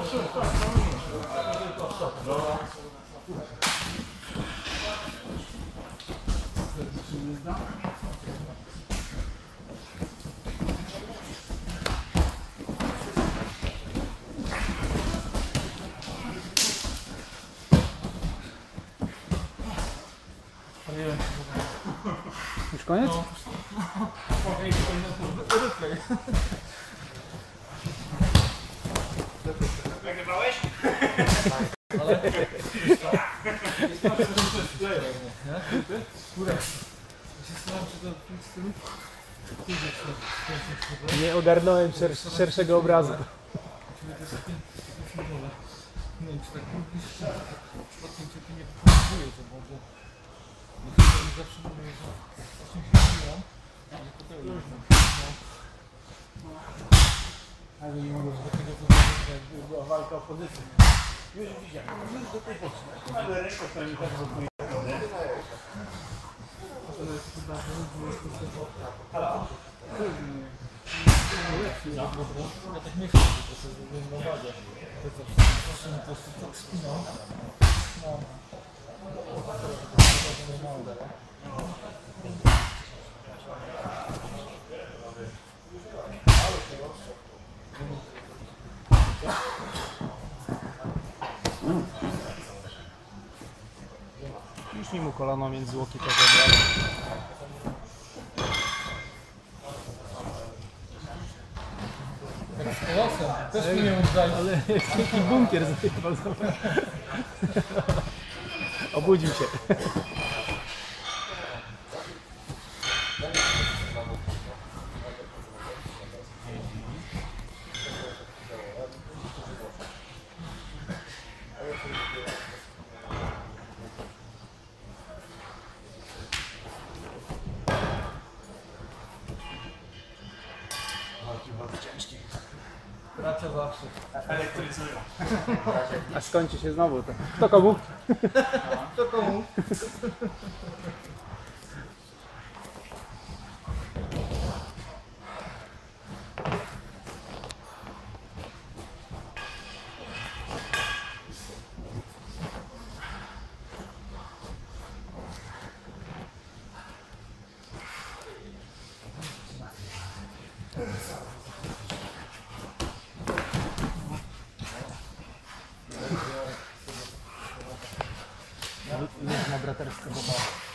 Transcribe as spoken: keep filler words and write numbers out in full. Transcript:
Już koniec? No. Replay. Nagrywałeś? Ale... Jest tam, że to jest play, nie? Kurek. Ja się staram, czy to w stylu... Nie ogarnąłem szer szerszego obrazu. Nie wiem, czy tak mówisz, przypadkiem cię tu nie pokazuje to, bo... bo zawsze mówię, że właśnie się chwilą, ale to też no. Ale nie mogę do tego, co była walka o pozycję. Już widziałem, już do tej poczty. Ale ręką to mi tak blokuje. Halo? Ja tak nie chcę, że to sobie zrobiłem na wadzie. To zawsze po prostu tak spinał. No. Już mi mu kolano między łoki to zabrał. Tak z kolosem, też mi nie oddaje. Ale jaki bunkier zajebał. Obudził się. Bracia zawsze. Elektryzują. A skończy się znowu to. Kto komu? To komu? Na braterskiego baba.